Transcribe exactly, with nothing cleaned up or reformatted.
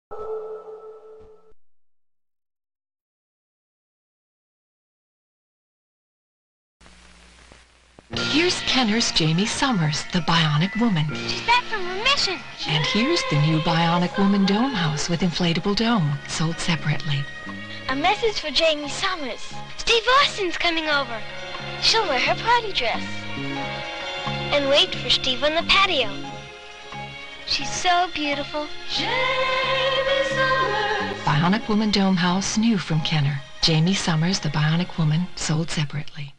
Here's Kenner's Jamie Summers, the Bionic Woman. She's back from her mission. And here's the new Bionic Woman Dome House with inflatable dome, sold separately. A message for Jamie Summers. Steve Austin's coming over. She'll wear her party dress. And wait for Steve on the patio. She's so beautiful. Jamie Summers. Bionic Woman Dome House, new from Kenner. Jamie Summers, the Bionic Woman, sold separately.